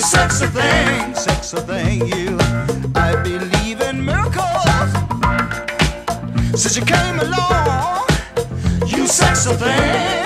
sexy thing, you. I believe in miracles. Since you came along, you sexy thing.